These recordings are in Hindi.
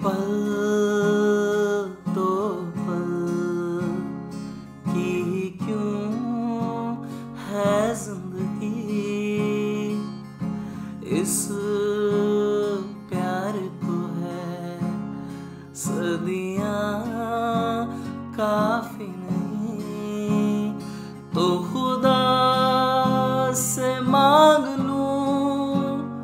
पल तो पल की क्यों है जिंदगी, इस प्यार को है सदियां काफी नहीं, तो खुदा से मांग लूं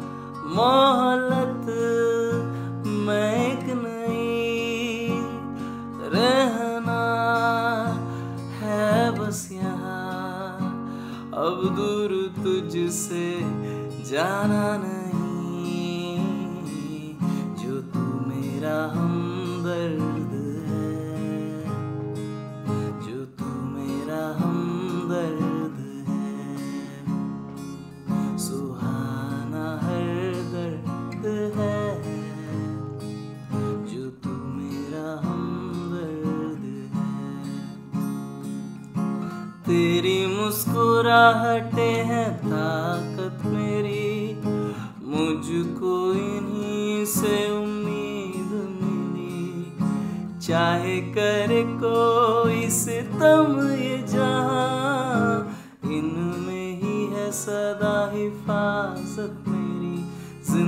मोहलत मैं एक नहीं, रहना है बस यहाँ अब दूर तुझसे जाना नहीं, जो तू मेरा हमदर्द है, जो तू मेरा हमदर्द है, सुहाना हर दर्द है, जो तू मेरा हमदर्द है। तेरी मुस्कुराहटें हैं ताकत मेरी, मुझको इन्हीं से उम्मीद मिली, चाहे करे कोई सितम ये जहां, इनमें ही है सदा हिफाजत मेरी,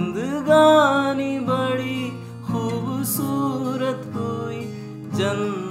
जिंदगानी बड़ी खूबसूरत हुई जन्नत